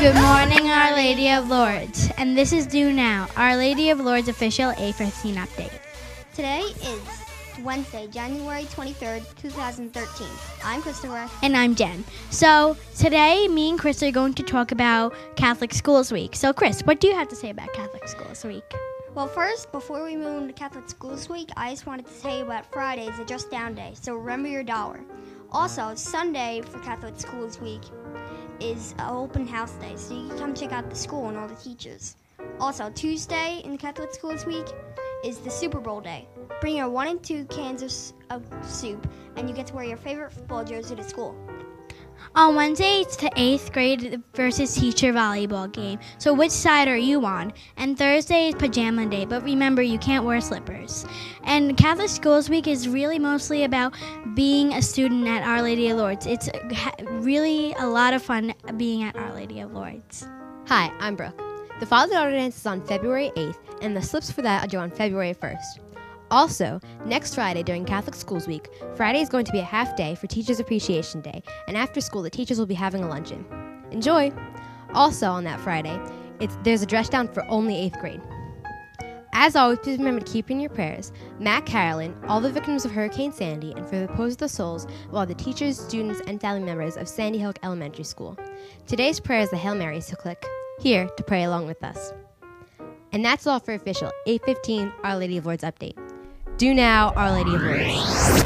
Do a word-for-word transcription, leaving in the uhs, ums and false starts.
Good morning, Our Lady of Lourdes. And this is Due Now, Our Lady of Lourdes official A fifteen update. Today is Wednesday, January twenty-third, twenty thirteen. I'm Christopher. And I'm Jen. So today, me and Chris are going to talk about Catholic Schools Week. So Chris, what do you have to say about Catholic Schools Week? Well, first, before we move into Catholic Schools Week, I just wanted to tell you about Friday's a Just Down Day, so remember your dollar. Also, Sunday for Catholic Schools Week is an open house day, so you can come check out the school and all the teachers. Also, Tuesday in the Catholic Schools Week is the Super Bowl day. Bring your one and two cans of, s- of soup, and you get to wear your favorite football jersey to school. On Wednesday, it's the eighth grade versus teacher volleyball game. So which side are you on? And Thursday is pajama day, but remember, you can't wear slippers. And Catholic Schools Week is really mostly about being a student at Our Lady of Lourdes. It's ha- really a lot of fun being at Our Lady of Lourdes. Hi, I'm Brooke. The Father-Daughter Dance is on February eighth, and the slips for that are due on February first. Also, next Friday during Catholic Schools Week, Friday is going to be a half day for Teachers Appreciation Day, and after school the teachers will be having a luncheon. Enjoy! Also on that Friday, it's, there's a dress down for only eighth grade. As always, please remember to keep in your prayers Matt Carolyn, all the victims of Hurricane Sandy, and for the repose of the souls of all the teachers, students, and family members of Sandy Hook Elementary School. Today's prayer is the Hail Mary, so click here to pray along with us. And that's all for official eight fifteen Our Lady of Lourdes update. Do now, Our Lady of Lourdes.